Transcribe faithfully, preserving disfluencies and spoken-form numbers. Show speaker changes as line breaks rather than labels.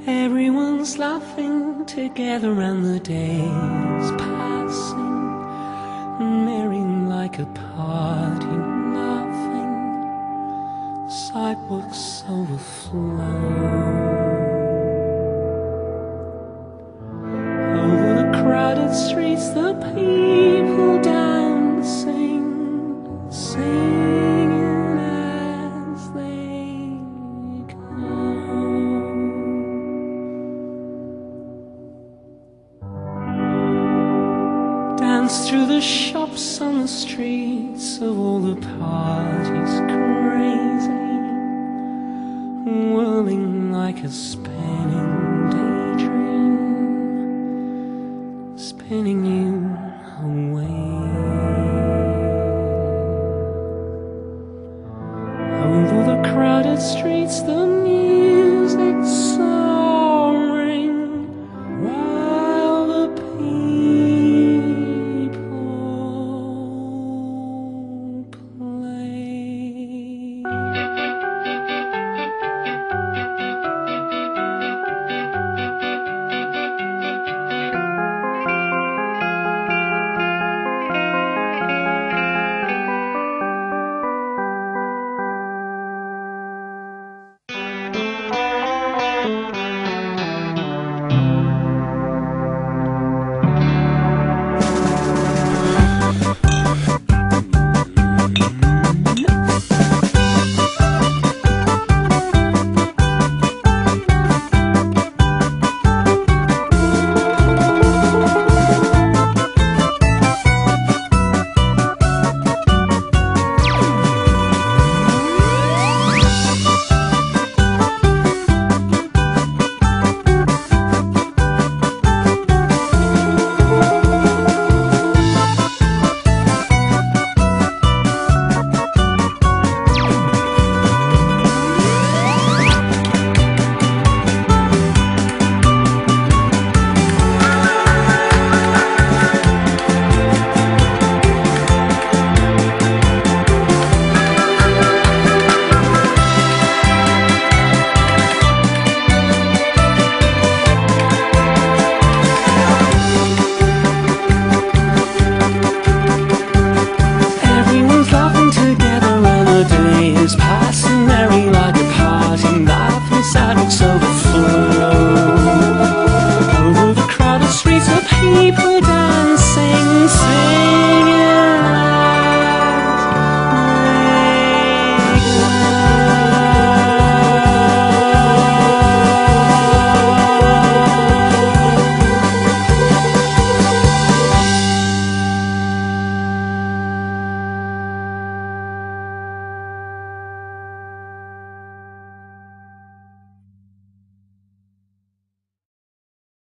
Everyone's laughing together and the day's passing, merry like a party, laughing. Sidewalks overflow. Over the crowded streets the people dancing, singing as they go. Dance through the shops on the streets of all the parties, crazy, whirling like a spinning daydream, spinning you away. Over the crowded streets the